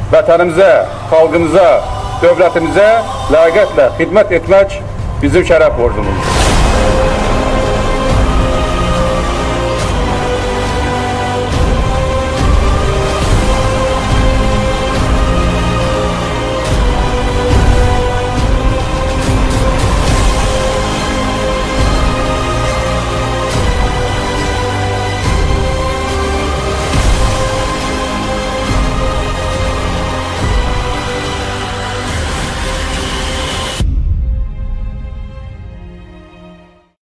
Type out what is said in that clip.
vətənimizə, xalqımıza, dövlətimizə ləyaqətlə xidmət etmək bizim şərəf borcumuzdur.